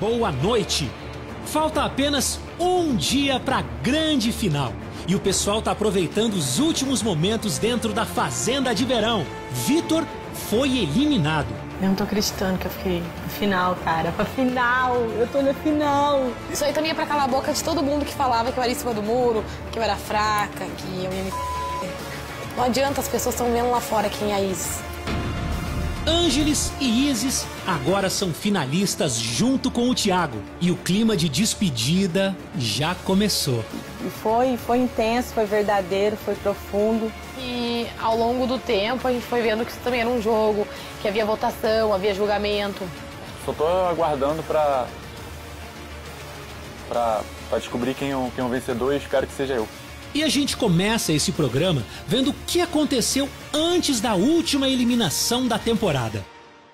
boa noite. Falta apenas um dia para a grande final. E o pessoal tá aproveitando os últimos momentos dentro da Fazenda de Verão. Vitor foi eliminado. Eu não tô acreditando que eu fiquei na final, cara. Pra final, eu tô na final. Isso aí também é pra calar a boca de todo mundo que falava que eu era em cima do muro, que eu era fraca, que eu ia me... Não adianta, as pessoas estão vendo lá fora quem é a Isis. Ângeles e Isis agora são finalistas junto com o Thiago. E o clima de despedida já começou. E foi intenso, foi verdadeiro, foi profundo. E ao longo do tempo a gente foi vendo que isso também era um jogo, que havia votação, havia julgamento. Só tô aguardando pra descobrir quem é o vencedor e espero que seja eu. E a gente começa esse programa vendo o que aconteceu antes da última eliminação da temporada.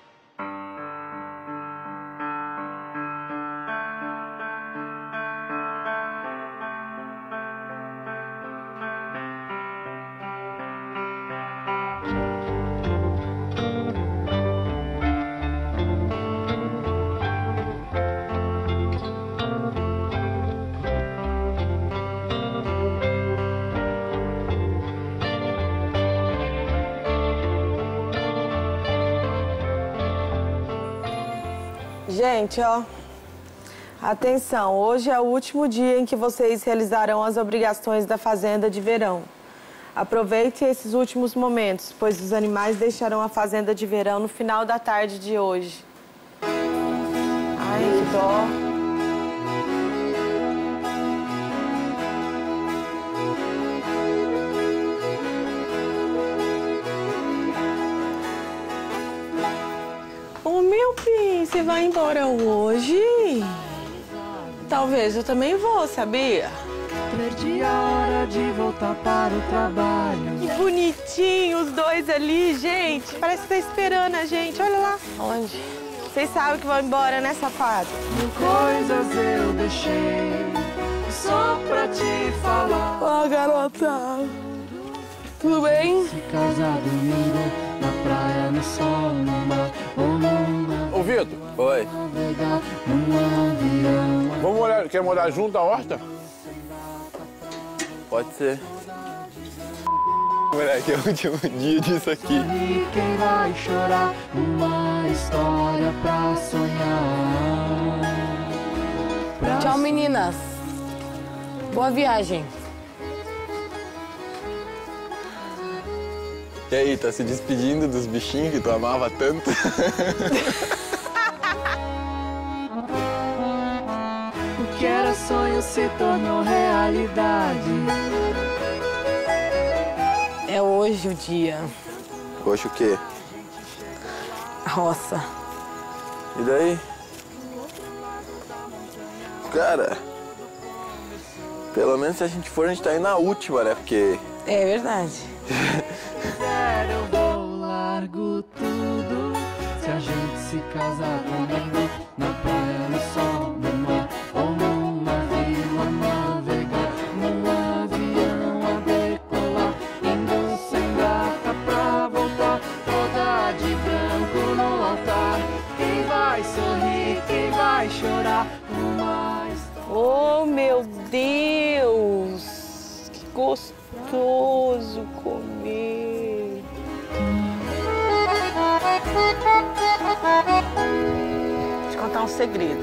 Gente, ó, atenção, hoje é o último dia em que vocês realizarão as obrigações da Fazenda de Verão. Aproveitem esses últimos momentos, pois os animais deixarão a Fazenda de Verão no final da tarde de hoje. Ai, que dó. Ô, meu bem, você vai embora hoje? Talvez eu também vou, sabia? Perdi a hora de voltar para o trabalho. Que bonitinho os dois ali, gente. Parece que tá esperando a gente, olha lá. Onde? Vocês sabem que vão embora, né, safado? Mil coisas eu deixei só pra te falar. Ó, garota. Tudo bem? Se casar domingo, na praia, no sol, no mar ou numa... Ô, Vitor. Oi. Navegar num avião. Vamos morar, quer morar junto à horta? Pode ser. Moleque, é o último dia disso aqui. E quem vai chorar? Uma história pra sonhar. Tchau, meninas. Boa viagem. E aí, tá se despedindo dos bichinhos que tu amava tanto? O que era sonho se tornou realidade. É hoje o dia. Poxa, o quê? A roça. E daí? Cara, pelo menos se a gente for, a gente tá indo na última, né? Porque... É verdade. Eu vou largo tudo se a gente se casar comigo na praia, no sol, no mar ou num navio a navegar, num avião a decolar, indo sem data pra voltar, toda de branco no altar. Quem vai sorrir, quem vai chorar, uma história. Oh, meu Deus! Que gostoso comer! Vou te contar um segredo.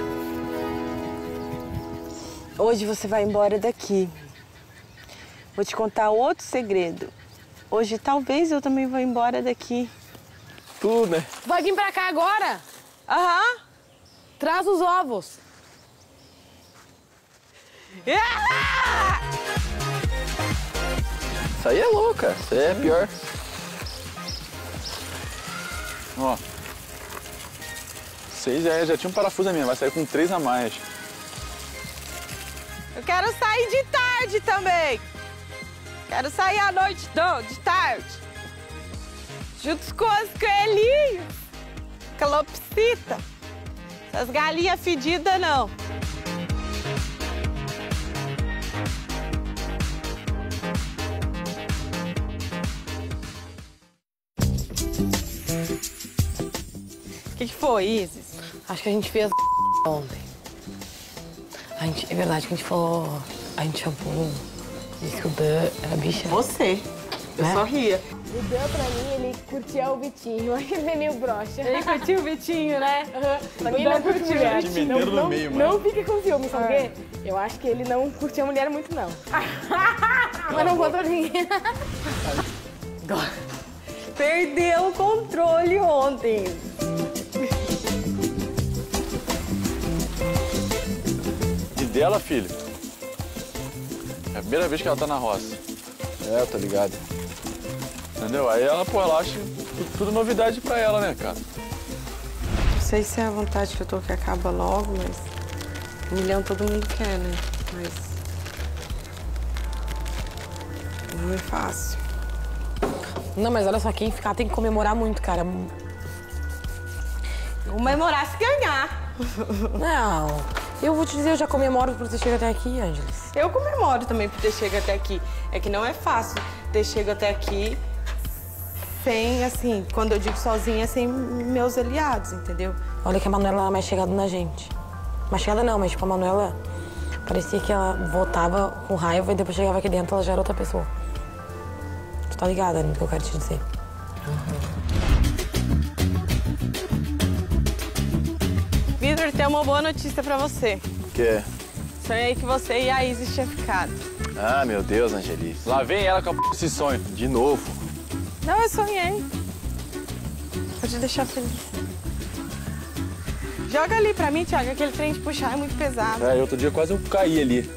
Hoje você vai embora daqui. Vou te contar outro segredo. Hoje talvez eu também vou embora daqui. Tudo, né? Vai vir pra cá agora? Aham! Traz os ovos. Ah! Isso aí é louca, isso aí é pior. Ó. 6 já tinha um parafuso a minha, vai sair com 3 a mais. Eu quero sair de tarde também. Quero sair à noite, não, de tarde. Juntos com os coelhinhos. Calopsita. Essas galinhas fedidas, não. O que foi, Isis? Acho que a gente fez ontem. É verdade que a gente falou... A gente chamou... Disse que o Dan era bicha. Você. Eu só ria. O Dan, pra mim, ele curtia o Vitinho. Aí ele meio broxa. Ele curtia o Vitinho, né? Pra mim, não curtia o Vitinho. Não fique com ciúme, sabe o quê? Eu acho que ele não curtia a mulher muito, não. Mas não contou ninguém. Perdeu o controle ontem. E dela, filho? É a primeira vez que ela tá na roça. É, eu tô ligado. Entendeu? Aí ela, pô, ela acha tudo novidade pra ela, né, cara? Não sei se é a vontade que eu tô que acaba logo, mas... 1 milhão todo mundo quer, né? Mas... não é fácil. Não, mas olha só, quem ficar tem que comemorar muito, cara. Comemorar se ganhar. Não, eu vou te dizer, eu já comemoro por ter chegado até aqui, Ângeles. Eu comemoro também por ter chegado até aqui. É que não é fácil ter chegado até aqui sem, assim, quando eu digo sozinha, sem meus aliados, entendeu? Olha que a Manuela era mais chegada na gente. Mais chegada não, mas tipo, a Manuela parecia que ela voltava com raiva e depois chegava aqui dentro, ela já era outra pessoa. Tu tá ligada no que eu quero te dizer? Vitor, tem uma boa notícia pra você. O quê? Sonhei que você e a Isis tinham ficado. Ah, meu Deus, Angelice. Lá vem ela com esse sonho. De novo. Não, eu sonhei. Pode deixar feliz. Joga ali pra mim, Thiago. Aquele trem de puxar é muito pesado. É, outro dia quase eu caí ali.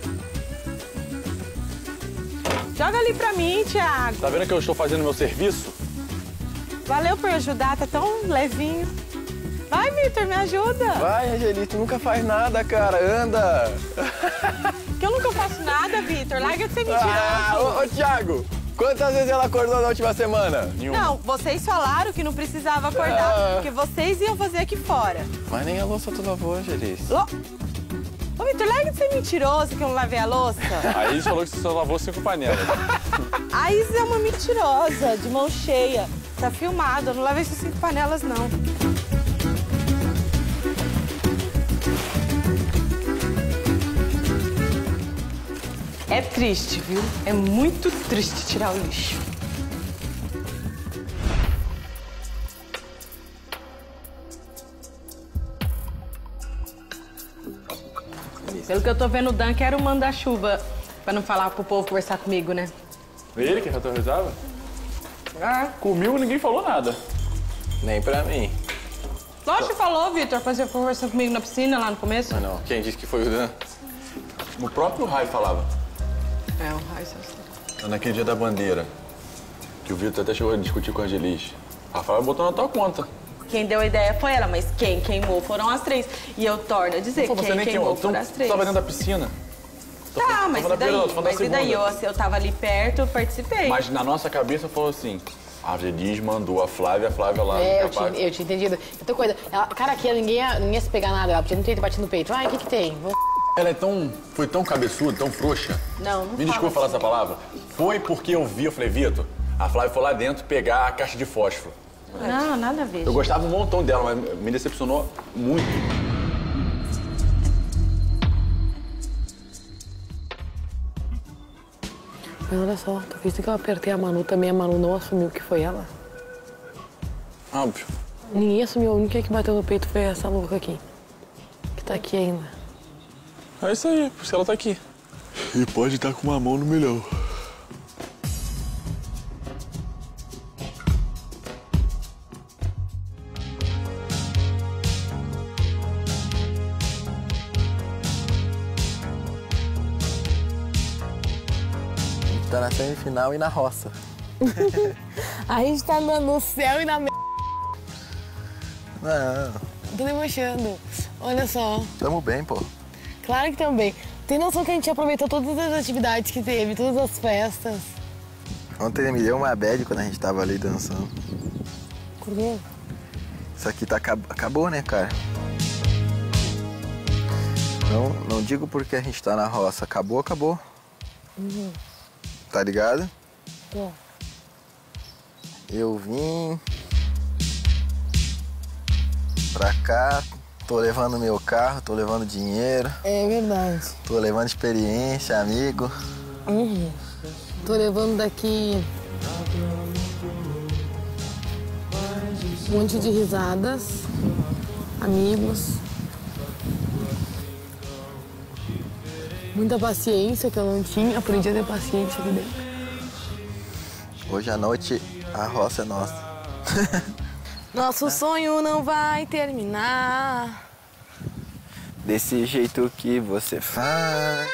Joga ali pra mim, Thiago. Tá vendo que eu estou fazendo meu serviço? Valeu por ajudar, tá tão levinho. Vai, Vitor, me ajuda. Vai, Angelice, tu nunca faz nada, cara. Anda. Que eu nunca faço nada, Vitor. Larga de ser mentiroso. Ô, Thiago, quantas vezes ela acordou na última semana? Nenhuma. Não, vocês falaram que não precisava acordar, porque vocês iam fazer aqui fora. Mas nem a louça tu lavou, Angelice. Ô, Vitor, larga de ser mentiroso que eu não lavei a louça. A Isis falou que você só lavou 5 panelas. A Isis é uma mentirosa, de mão cheia. Tá filmado, eu não lavei essas 5 panelas, não. É triste, viu? É muito triste tirar o lixo. Pelo que eu tô vendo, o Dan quer o manda-chuva pra não falar pro povo conversar comigo, né? Ele que aterrorizava? Ah, comigo ninguém falou nada. Nem pra mim. Lógico que falou, Vitor, quando você conversou comigo na piscina lá no começo. Mas não, quem disse que foi o Dan? O próprio Raio falava. É, o Raio só. Naquele dia da bandeira, que o Vitor até chegou a discutir com a Angelice. A Flávia botou na tua conta. Quem deu a ideia foi ela, mas quem queimou foram as 3. E eu torno a dizer, Você quem nem queimou tu foram as 3. tava dentro da piscina. Tá, mas e daí? Mas e daí? Eu tava ali perto, eu participei. Mas na nossa cabeça falou assim, a Angelice mandou a Flávia lá. É, eu tinha entendido. Outra coisa, ela, cara, aqui ninguém ia se pegar nada, ela podia não ter batido no peito. Ai, o que tem? Ela foi tão cabeçuda, tão frouxa. Não Me desculpa falar essa palavra. Foi porque eu vi, eu falei, Vitor, a Flávia foi lá dentro pegar a caixa de fósforo. Não, nada a ver. Eu gostava um montão dela, mas me decepcionou muito. Mas olha só, tu visto que eu apertei a Manu também, a Manu não assumiu que foi ela? Óbvio. Ninguém assumiu, a única que bateu no peito foi essa louca aqui. Que tá aqui ainda. É isso aí, por isso que ela tá aqui. E pode estar com uma mão no milhão. Tá na semifinal e na roça. A gente tá no céu e na merda. Não, Tô debochando. Olha só. tamo bem, pô. Claro que também. Tem noção que a gente aproveitou todas as atividades que teve, todas as festas. Ontem me deu uma bad quando a gente tava ali dançando. Por quê? Isso aqui tá acabou, né, cara? Não digo porque a gente tá na roça. Acabou. Uhum. Tá ligado? Tô. Eu vim pra cá, Tô levando meu carro, tô levando dinheiro. É verdade. Tô levando experiência, amigo. Tô levando daqui um monte de risadas, amigos, muita paciência que eu não tinha. Aprendi a ter paciência aqui dentro. Hoje à noite a roça é nossa. Nosso sonho não vai terminar. Desse jeito que você faz.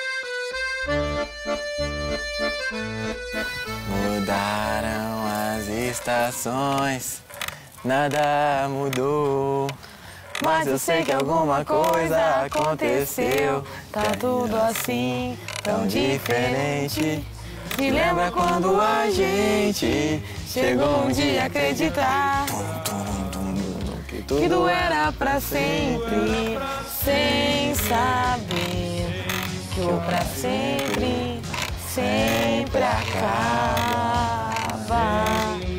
Mudaram as estações, nada mudou. Mas eu sei que alguma coisa aconteceu. Tá tudo assim, tão diferente. Me lembra quando a gente chegou um dia a acreditar que tudo era pra sempre, sem saber que o pra sempre sempre acaba.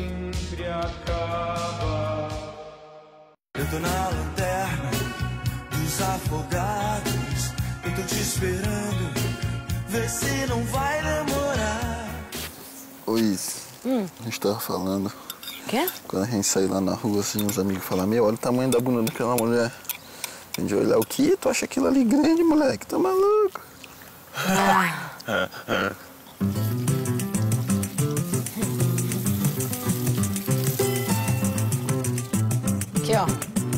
Eu tô na lanterna dos afogados, eu tô te esperando, vê se não vai demorar. Ô Is, a gente tava falando. Quê? Quando a gente sair lá na rua, assim, os amigos falam, meu, olha o tamanho da bunda daquela mulher. A gente olhar, o quê? Tu acha aquilo ali grande, moleque? Tá maluco? Aqui, ó.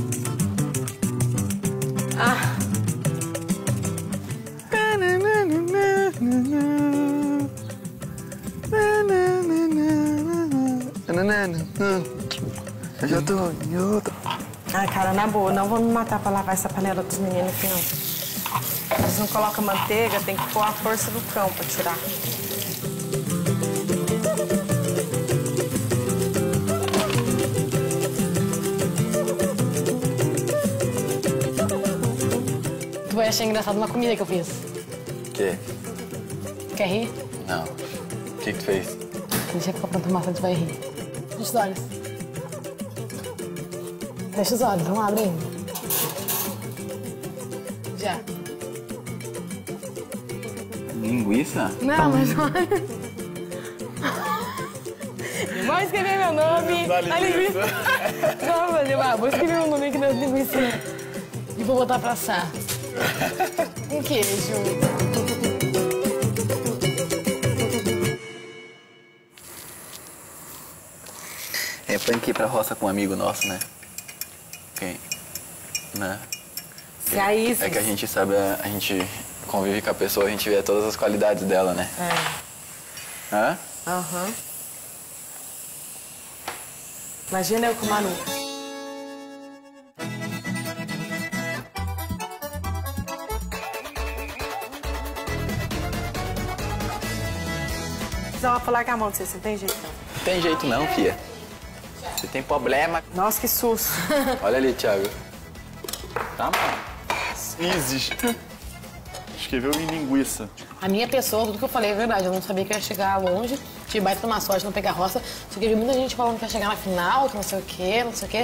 Eu já tô em outra. Ai, cara, na boa, não vou me matar pra lavar essa panela dos meninos aqui, não. Eles não colocam manteiga, tem que pôr a força do cão pra tirar. Tu vai achar engraçado uma comida que eu fiz. O quê? Quer rir? Não. O que tu fez? Deixa que eu pronto massa, tu vai rir. Fecha os olhos. Fecha os olhos, não abre ainda. Já. Linguiça? Não, mas olha. Vou escrever meu nome na linguiça. Não, vou escrever meu nome aqui na linguiça e vou botar pra assar. Um queijo. É punk ir pra roça com um amigo nosso, né? Quem? Né? Se a Isis... É que a gente sabe, a gente convive com a pessoa, a gente vê todas as qualidades dela, né? É. Hã? Aham. Imagina eu com o Manu. Precisava falar com a mão de você não tem jeito não. Não tem jeito não, fia. Você tem problema. Nossa, que susto. Olha ali, Thiago. Tá, mano. Isis. Escreveu em linguiça. A minha pessoa, tudo que eu falei é verdade. Eu não sabia que eu ia chegar longe. Tive baita uma sorte de não pegar roça. Só que eu vi muita gente falando que ia chegar na final, que não sei o quê, não sei o quê.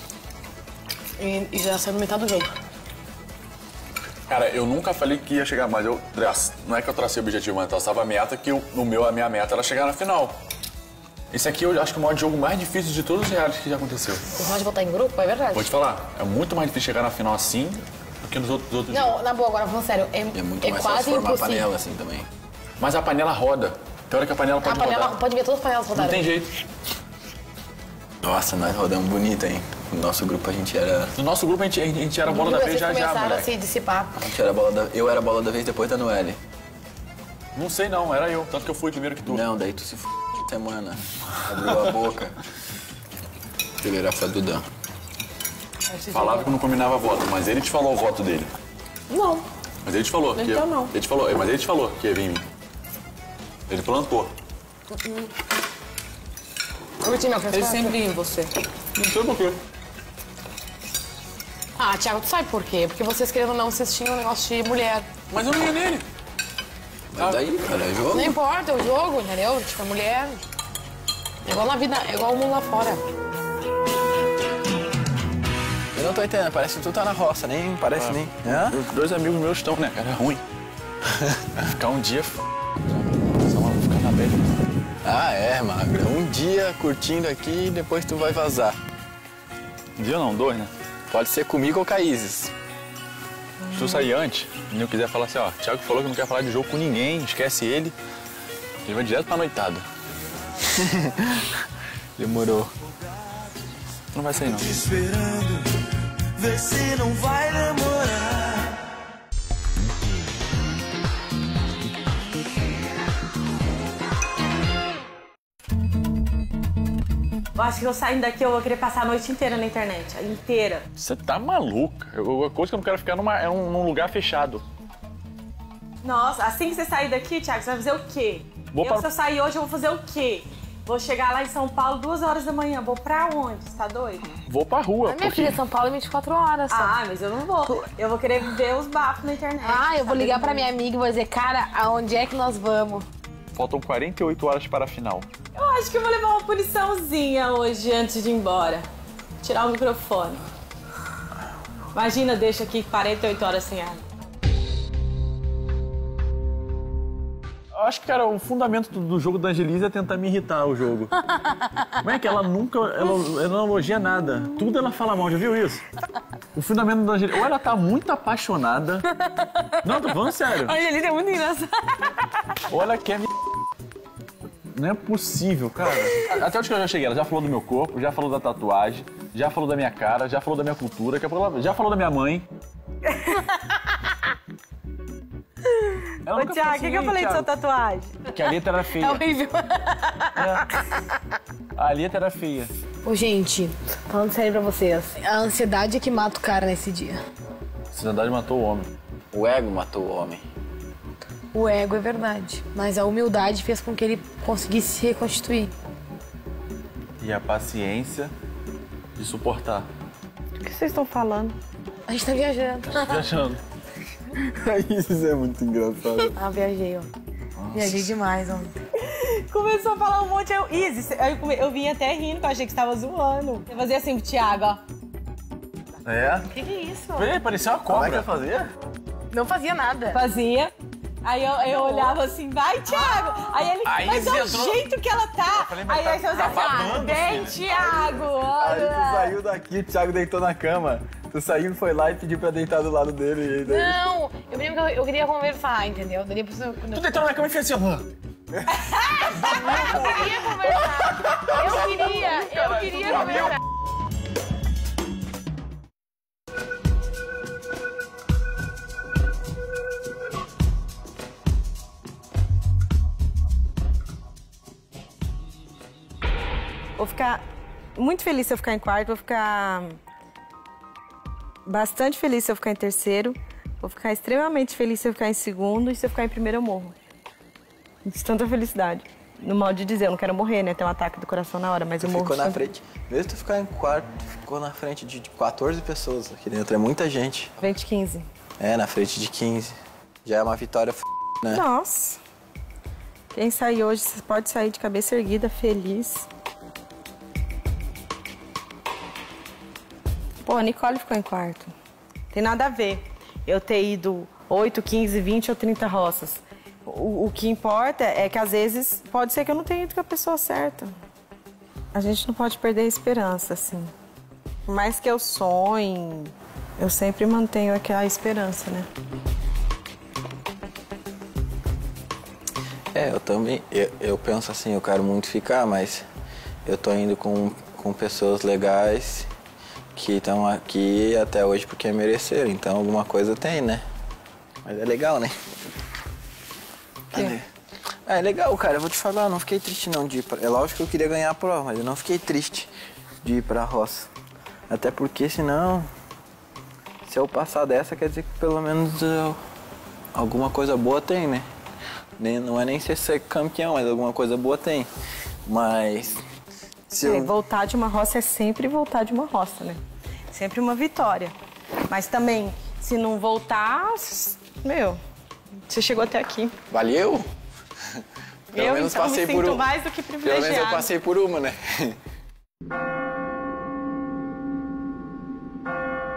E já saiu no metade do jogo. Cara, eu nunca falei que ia chegar, mas não é que eu tracei o objetivo, mas eu traçava a meta, que a minha meta era chegar na final. Esse aqui eu acho que é o maior jogo mais difícil de todos os reais que já aconteceu. Você pode votar em grupo? É verdade. Vou te falar, é muito mais difícil chegar na final assim do que nos outros Não, jogos. na boa, agora falando sério, É muito mais quase fácil formar impossível. panela assim também. Mas a panela roda. Tem hora que a panela pode A panela rodar. pode ver todas as panelas Não rodarem. tem jeito. Nossa, nós rodamos bonito, hein? No nosso grupo a gente era... No nosso grupo a gente era a bola da vez já, começaram a moleque. se dissipar. A gente era a bola da... Eu era a bola da vez depois da Noelle. Não sei não, era eu. Tanto que eu fui primeiro que tu. Não, daí tu se f... semana. Abriu a boca. Ele era pra Dudan. Falava que não combinava voto, mas ele te falou o voto dele. Não. Mas ele te falou. Então que não. Ele te falou, mas ele te falou que ia vir em mim. Ele plantou. Ele sempre ia em você. Não sei por quê. Ah, Thiago, tu sabe por quê? Porque vocês, querendo ou não, vocês tinham um negócio de mulher. Mas eu não ia nele. Mas daí, cara, é jogo. Não importa, é o jogo, entendeu? Tipo, a mulher... É igual na vida, é igual o mundo lá fora. Eu não tô entendendo, parece que tu tá na roça, nem parece nem. Os 2 amigos meus estão, né, cara? É ruim. Ficar um dia. Só vou ficar na bed. Ah, é, Magra. Um dia curtindo aqui e depois tu vai vazar. Um dia não, 2, né? Pode ser comigo ou com a Isis. Se tu sair antes, e eu quiser falar assim, ó, Thiago falou que não quer falar de jogo com ninguém, esquece ele. Ele vai direto pra noitada. Demorou. Não vai sair, não. Te esperando, vê se não vai demorar. Eu acho que eu saindo daqui, eu vou querer passar a noite inteira na internet. A inteira. Você tá maluca. A coisa que eu não quero ficar num lugar fechado. Nossa, assim que você sair daqui, Thiago, você vai fazer o quê? Se eu sair hoje, eu vou fazer o quê? Vou chegar lá em São Paulo 2 horas da manhã. Vou pra onde? Você tá doido? Vou pra rua. Minha filha, São Paulo é 24 horas. Ah, mas eu não vou. Eu vou querer ver os bafos na internet. Ah, eu vou ligar pra minha amiga e vou dizer, cara, aonde é que nós vamos? Faltam 48 horas para a final. Eu acho que eu vou levar uma puniçãozinha hoje antes de ir embora. Tirar o microfone. Imagina, deixa aqui 48 horas sem água. Eu acho que, cara, o fundamento do jogo da Angelisa é tentar me irritar o jogo. Como é que ela nunca... Ela não elogia nada. Tudo ela fala mal, já viu isso? O fundamento da Angelisa... Ou ela tá muito apaixonada... Não, tô falando sério. A Angelisa é muito engraçada. Ou ela quer me... Não é possível, cara. Até onde que eu já cheguei? Ela já falou do meu corpo, já falou da tatuagem, já falou da minha cara, já falou da minha cultura, já falou da minha mãe. Ô, Thiago, o que eu falei de sua tatuagem? Que a letra era feia. É horrível. A letra era feia. Ô, gente, falando sério pra vocês, a ansiedade é que mata o cara nesse dia. A ansiedade matou o homem. O ego matou o homem. O ego é verdade, mas a humildade fez com que ele conseguisse se reconstituir. E a paciência de suportar. O que vocês estão falando? A gente tá viajando. Viajando. Isso é muito engraçado. Ah, viajei, ó. Nossa. Viajei demais ontem. Começou a falar um monte, eu vim até rindo, que eu achei que você tava zoando. Eu fazia assim pro Thiago, ó. É? O que é isso? Parecia uma cobra. Como é que eu fazia? Não fazia nada. Fazia. Aí eu olhava assim, vai, Thiago! Aí ele, mas é o jeito que ela tá! falei, Aí você tá assim, babando, vem, Thiago! Aí tu Olha! saiu daqui, o Thiago deitou na cama. Tu saiu, foi lá e pediu pra deitar do lado dele. E daí... Não, eu me lembro que eu queria conversar, entendeu? Daí depois eu... Tu deitou na cama e fez assim, ó. Eu queria conversar. Eu queria conversar. Vou ficar muito feliz se eu ficar em quarto, vou ficar bastante feliz se eu ficar em terceiro, vou ficar extremamente feliz se eu ficar em segundo e se eu ficar em primeiro eu morro. De tanta felicidade. No modo de dizer, eu não quero morrer, né? Tem um ataque do coração na hora, mas eu morro. Ficou na frente. Mesmo tu ficar em quarto, ficou na frente de 14 pessoas aqui dentro. É muita gente. Frente de 15. É, na frente de 15. Já é uma vitória, né? Nossa. Quem sair hoje pode sair de cabeça erguida, feliz. Pô, a Nicole ficou em quarto. Tem nada a ver eu ter ido 8, 15, 20 ou 30 roças. O que importa é que, às vezes, pode ser que eu não tenha ido com a pessoa certa. A gente não pode perder a esperança, assim. Por mais que eu sonhe, eu sempre mantenho aquela esperança, né? É, eu também. Eu penso assim, eu quero muito ficar, mas eu tô indo com pessoas legais que estão aqui até hoje porque mereceram. Então alguma coisa tem, né? Mas é legal, né? É legal, cara. Eu vou te falar, eu não fiquei triste não de ir pra... É lógico que eu queria ganhar a prova, mas eu não fiquei triste de ir pra roça. Até porque senão, se eu passar dessa, quer dizer que pelo menos alguma coisa boa tem, né? Não é nem ser campeão, mas alguma coisa boa tem. Mas... Voltar de uma roça é sempre voltar de uma roça, né? Sempre uma vitória. Mas também, se não voltar, meu, você chegou até aqui. Valeu? Pelo menos então passei me sinto mais do que privilegiado. Pelo menos eu passei por uma, né?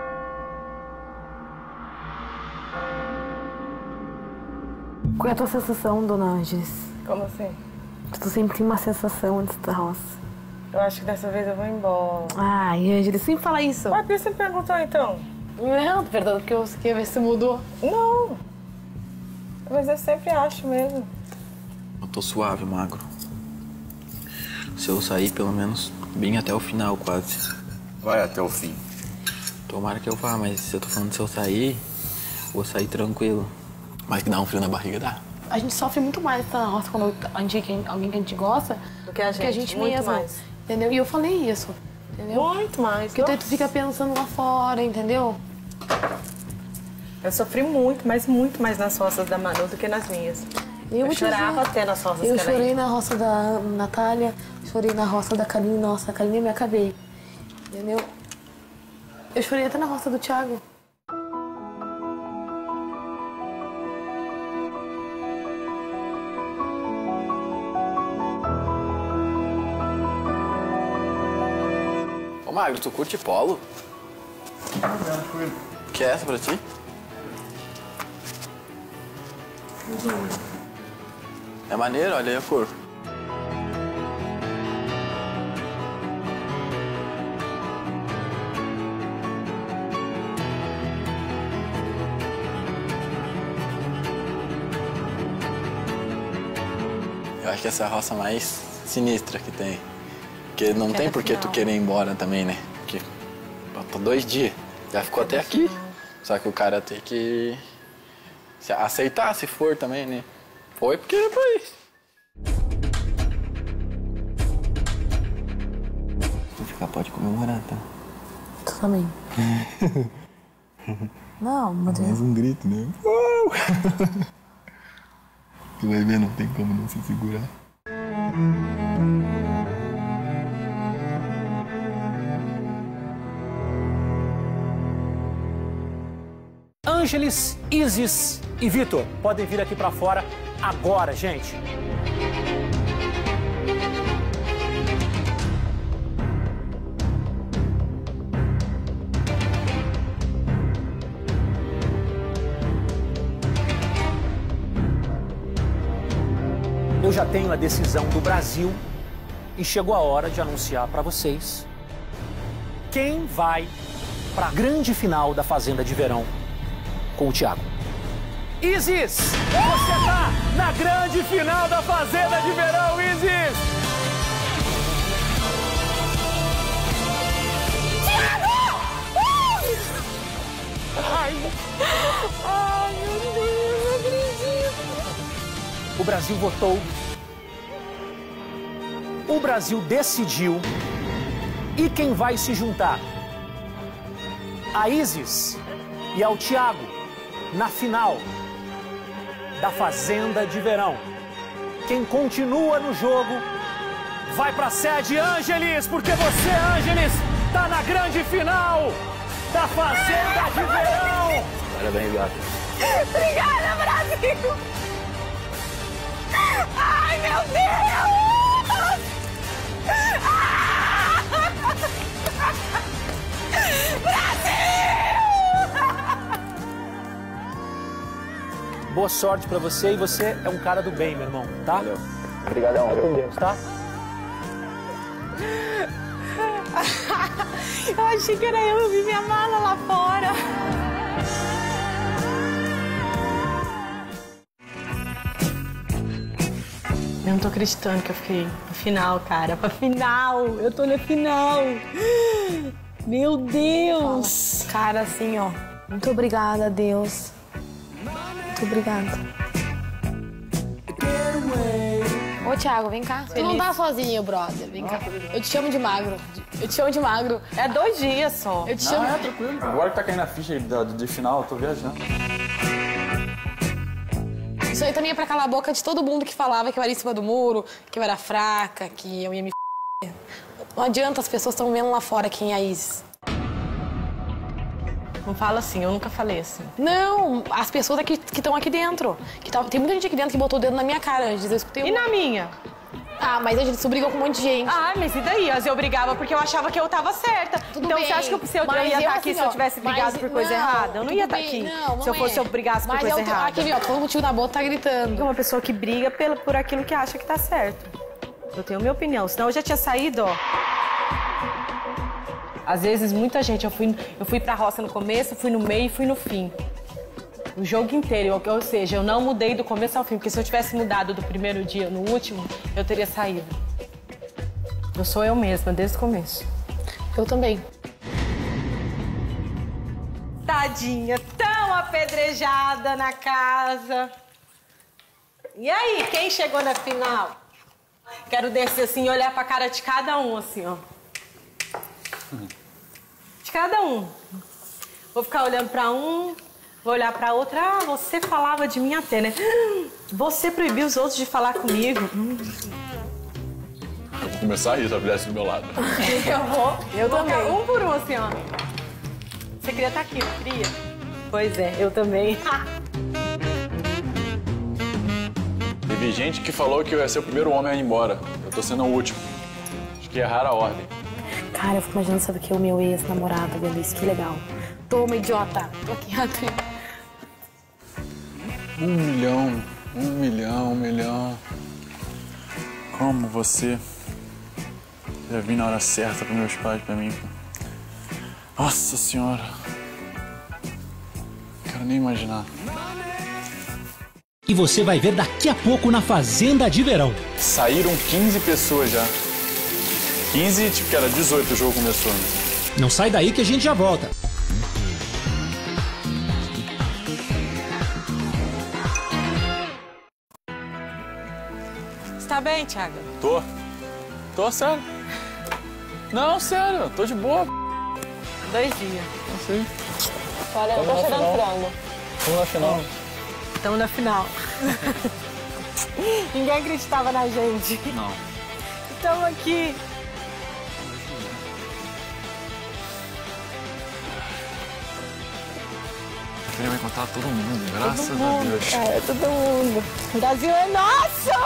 Qual é a tua sensação, dona Ângeles? Como assim? Tu sempre tem uma sensação antes da roça. Eu acho que dessa vez eu vou embora. Ai, Ângeles, sempre fala isso. Mas por que você me perguntou então? Não, perdão, porque eu queria ver se mudou. Não. Mas eu sempre acho mesmo. Eu tô suave, magro. Se eu sair, pelo menos, bem até o final, quase. Vai até o fim. Tomara que eu vá, mas se eu tô falando se eu sair, vou sair tranquilo. Mas que dá um frio na barriga, dá. A gente sofre muito mais na roça quando alguém que a gente gosta Do que a gente muito mesmo. mais. Entendeu? E eu falei isso, entendeu? Muito mais. Porque daí tu fica pensando lá fora, entendeu? Eu sofri muito, mas muito mais nas roças da Manu do que nas minhas. Eu chorava até nas roças Eu que ela chorei ia. na roça da Natália, chorei na roça da Karine. Nossa, a Karine eu me acabei. Entendeu? Eu chorei até na roça do Thiago. Ô, Magro, tu curte polo? Quer essa pra ti? É maneiro, olha aí a cor. Eu acho que essa é a roça mais sinistra que tem. Porque não tem por que tu querer ir embora também, né? Porque tô 2 dias, já ficou até aqui. Só que o cara tem que aceitar se for também, né? Foi porque foi. Se ficar, pode comemorar, tá? Tu também. Não, meu Deus. Mais um grito, né? Tu vai ver, não tem como não se segurar. Ângeles, Isis e Vitor podem vir aqui pra fora agora, gente. Eu já tenho a decisão do Brasil e chegou a hora de anunciar pra vocês quem vai pra grande final da Fazenda de Verão com o Thiago. Isis, você tá na grande final da Fazenda de Verão, Isis! Thiago! Ai, meu Deus, não acredito. O Brasil votou. O Brasil decidiu. E quem vai se juntar? A Isis e ao Thiago na final da Fazenda de Verão. Quem continua no jogo vai pra sede Ângeles, porque você, Ângeles, tá na grande final da Fazenda de Verão. Parabéns, gata. Obrigada, Brasil! Ai, meu Deus! Boa sorte pra você e você é um cara do bem, meu irmão, tá? Valeu. Obrigadão. Com Deus, tá? Eu achei que era eu vi minha mala lá fora. Eu não tô acreditando que eu fiquei na final, cara. Pra final! Eu tô na final! Meu Deus! Cara, assim, ó. Muito obrigada, Deus. Muito obrigada. Ô, Thiago, vem cá. Tu não tá sozinho, brother. Vem cá. Eu te chamo de magro. Eu te chamo de magro. É 2 dias só. Eu te chamo... É tranquilo. Agora que tá caindo a ficha de final, eu tô viajando. Isso aí também é pra calar a boca de todo mundo que falava que eu era em cima do muro, que eu era fraca, que eu ia me f***. Não adianta, as pessoas estão vendo lá fora quem é a Isis. Não fala assim, eu nunca falei assim. Não, as pessoas que estão aqui dentro. Tem muita gente aqui dentro que botou o dedo na minha cara antes, eu escutei. E na minha? Ah, mas a gente se brigou com um monte de gente. Ah, mas e daí? Eu brigava porque eu achava que eu tava certa. Tudo então bem, você acha que eu ia estar aqui assim, se eu tivesse brigado por coisa errada? Eu não ia estar aqui se eu brigasse por coisa errada. Aqui, ó, todo motivo na boca tá gritando. É uma pessoa que briga por aquilo que acha que tá certo. Eu tenho minha opinião, senão eu já tinha saído, ó. Às vezes, muita gente, eu fui pra roça no começo, fui no meio e fui no fim. O jogo inteiro, ou seja, eu não mudei do começo ao fim, porque se eu tivesse mudado do primeiro dia no último, eu teria saído. Eu sou eu mesma, desde o começo. Eu também. Tadinha, tão apedrejada na casa. E aí, quem chegou na final? Quero descer assim e olhar pra cara de cada um, assim, ó. De cada um. Vou ficar olhando pra um, vou olhar pra outra. Ah, você falava de mim até, né? Você proibiu os outros de falar comigo. Eu vou começar a rir se ela viesse do meu lado. Eu também. Um por um, assim, ó. Você queria estar aqui, não queria? Pois é, eu também. Teve gente que falou que eu ia ser o primeiro homem a ir embora. Eu tô sendo o último. Acho que erraram a ordem. Cara, eu fico imaginando, sabe o que? O meu ex-namorado vendo isso, que legal. Toma, idiota. Tô aqui até. 1 milhão, 1 milhão, 1 milhão. Como você ia vir na hora certa para meus pais, para mim. Nossa Senhora. Não quero nem imaginar. E você vai ver daqui a pouco na Fazenda de Verão. Saíram 15 pessoas já. 15, tipo que era 18 o jogo começou. Não sai daí que a gente já volta. Você tá bem, Thiago? Tô, sério. Não, sério, tô de boa. 2 dias. Não sei. Olha, eu tô cheirando frango. Vamos na final. Estamos na final. Ninguém acreditava na gente. Não. Estamos aqui. Ele vai contar todo mundo, graças a Deus. Cara, todo mundo. O Brasil é nosso!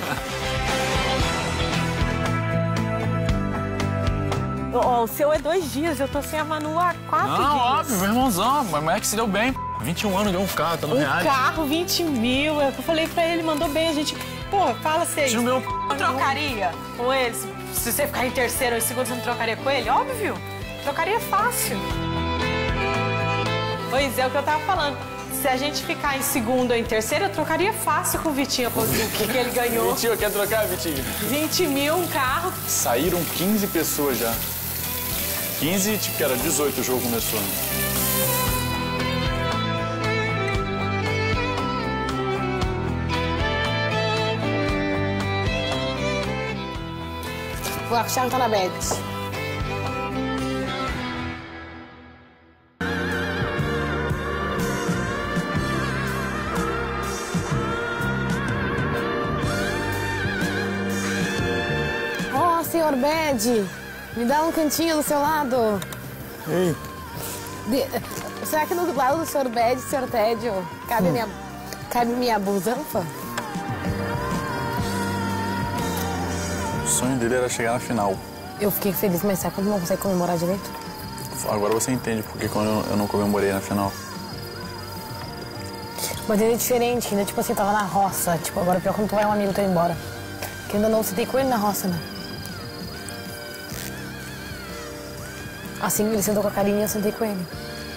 O seu é 2 dias, eu tô sem a Manu há 4 dias. Não, óbvio, meu irmãozão, mas o moleque se deu bem. 21 anos, deu um carro, tá no reais. Carro, 20 mil. Eu falei pra ele, mandou bem, a gente... Pô, fala vocês. Tio meu... Eu trocaria com ele? Se você ficar em terceiro ou em segundo, você não trocaria com ele? Óbvio. Trocaria fácil. Pois é, o que eu tava falando. Se a gente ficar em segundo ou em terceiro, eu trocaria fácil com o Vitinho, o que ele ganhou. Vitinho, quer trocar, Vitinho? 20 mil, um carro. Saíram 15 pessoas já. 15, tipo que era 18 o jogo começou. O Thiago tá na bed. Oh, senhor Bed, me dá um cantinho do seu lado. Ei. Será que do lado do senhor Bed, senhor Tédio, cabe minha busanfa? O sonho dele era chegar na final. Eu fiquei feliz, mas será que eu não consegue comemorar direito? Agora você entende porque quando eu não comemorei na final. Mas ele é diferente, ainda tipo assim, tava na roça. Tipo, agora pior quando tu vai um amigo teu embora. Que ainda não sentei com ele na roça, né? Assim, ele sentou com a carinha e eu sentei com ele.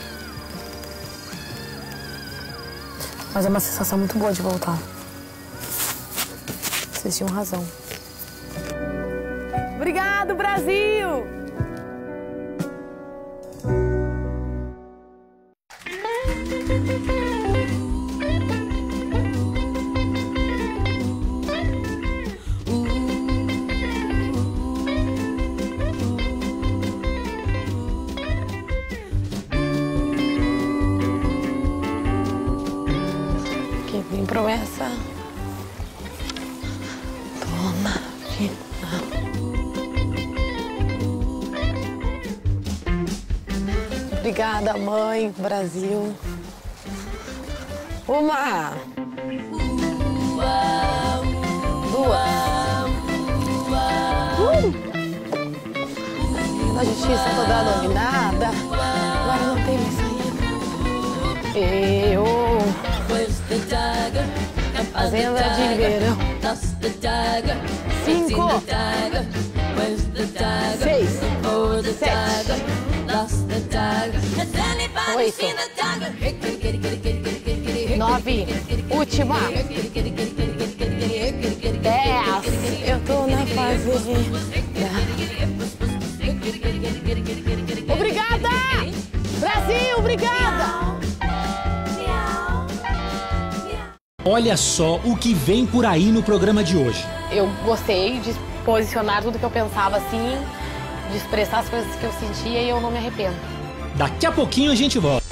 Mas é uma sensação muito boa de voltar. Vocês tinham razão. Obrigado, Brasil! Que vem promessa. Toma, final. Obrigada, mãe, Brasil. Uma. 2. artista toda dominada, agora não tem mais saída. Fazenda de Verão. 5, 6, 7, 8, 9, última. 10. Eu tô na fase de... Obrigada! Brasil, obrigada! Olha só o que vem por aí no programa de hoje. Eu gostei de posicionar tudo que eu pensava assim, de expressar as coisas que eu sentia e eu não me arrependo. Daqui a pouquinho a gente volta.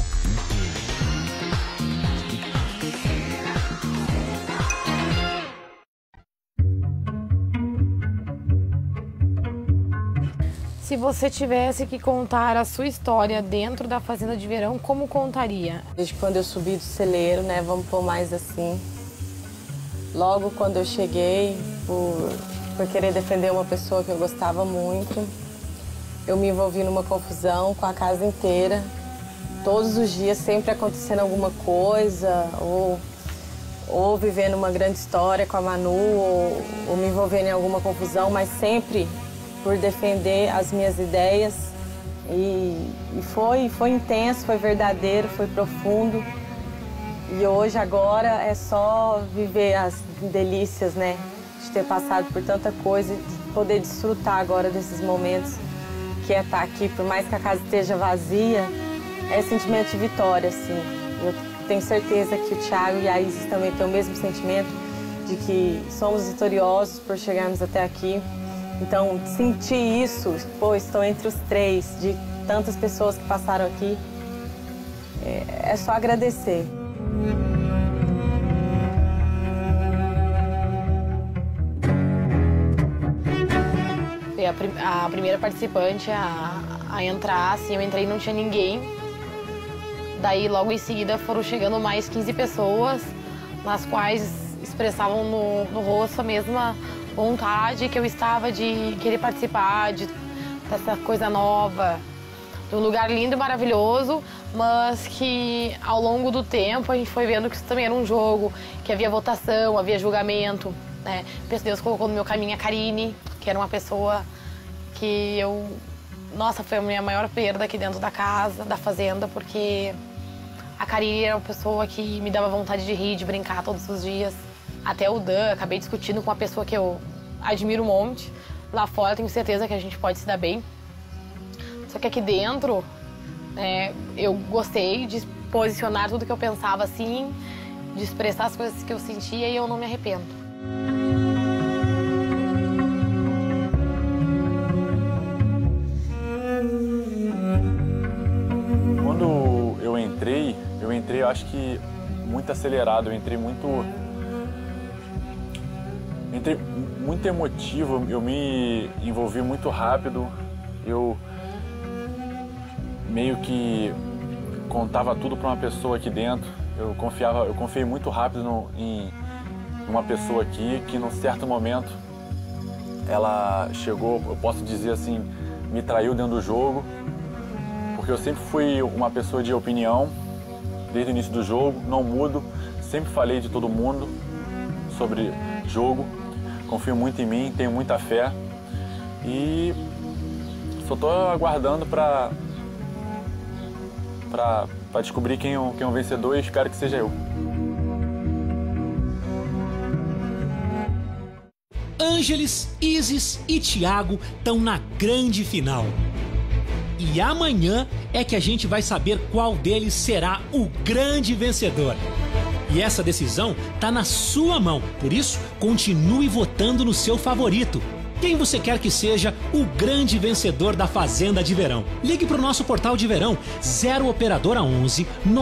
Se você tivesse que contar a sua história dentro da Fazenda de Verão, como contaria? Desde quando eu subi do celeiro, né, vamos pôr mais assim. Logo quando eu cheguei, por querer defender uma pessoa que eu gostava muito, eu me envolvi numa confusão com a casa inteira. Todos os dias sempre acontecendo alguma coisa, ou vivendo uma grande história com a Manu, ou me envolvendo em alguma confusão, mas sempre por defender as minhas ideias. E foi intenso, foi verdadeiro, foi profundo. E hoje, agora, é só viver as delícias, né? De ter passado por tanta coisa e de poder desfrutar agora desses momentos, que é estar aqui, por mais que a casa esteja vazia, é sentimento de vitória, assim. Eu tenho certeza que o Thiago e a Isis também têm o mesmo sentimento de que somos vitoriosos por chegarmos até aqui. Então, sentir isso, pô, estou entre os 3 de tantas pessoas que passaram aqui, é só agradecer. Fui a primeira participante a entrar, assim, eu entrei e não tinha ninguém. Daí, logo em seguida, foram chegando mais 15 pessoas, nas quais expressavam no rosto a mesma vontade que eu estava de querer participar dessa coisa nova, de um lugar lindo e maravilhoso, mas que ao longo do tempo a gente foi vendo que isso também era um jogo, que havia votação, havia julgamento, né? Deus colocou no meu caminho a Karine, que era uma pessoa que nossa, foi a minha maior perda aqui dentro da casa, da fazenda, porque a Karine era uma pessoa que me dava vontade de rir, de brincar todos os dias. Até o Dan, acabei discutindo com uma pessoa que eu admiro um monte. Lá fora tenho certeza que a gente pode se dar bem. Só que aqui dentro, eu gostei de posicionar tudo que eu pensava assim, de expressar as coisas que eu sentia e eu não me arrependo. Quando eu entrei, eu acho que muito acelerado, eu entrei muito emotivo, eu me envolvi muito rápido, eu meio que contava tudo para uma pessoa aqui dentro, eu confiei muito rápido em uma pessoa aqui que num certo momento ela chegou, eu posso dizer assim, me traiu dentro do jogo, porque eu sempre fui uma pessoa de opinião desde o início do jogo, não mudo, sempre falei de todo mundo sobre jogo. Confio muito em mim, tenho muita fé e só estou aguardando para descobrir quem é o vencedor e espero que seja eu. Ângeles, Isis e Thiago estão na grande final. E amanhã é que a gente vai saber qual deles será o grande vencedor. E essa decisão tá na sua mão, por isso continue votando no seu favorito. Quem você quer que seja o grande vencedor da Fazenda de Verão? Ligue para o nosso portal de verão 0 operadora 11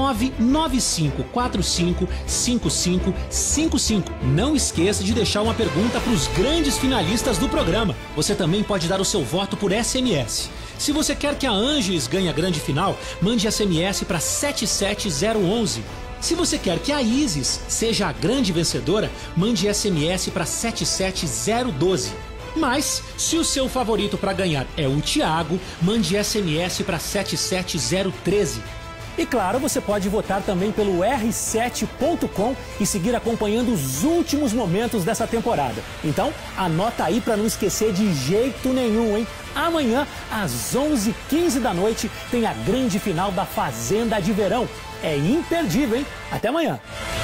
99545 5555. Não esqueça de deixar uma pergunta para os grandes finalistas do programa. Você também pode dar o seu voto por SMS. Se você quer que a Ângeles ganhe a grande final, mande SMS para 77011. Se você quer que a Isis seja a grande vencedora, mande SMS para 77012. Mas, se o seu favorito para ganhar é o Thiago, mande SMS para 77013. E claro, você pode votar também pelo r7.com e seguir acompanhando os últimos momentos dessa temporada. Então, anota aí para não esquecer de jeito nenhum, hein? Amanhã, às 11h15 da noite, tem a grande final da Fazenda de Verão. É imperdível, hein? Até amanhã!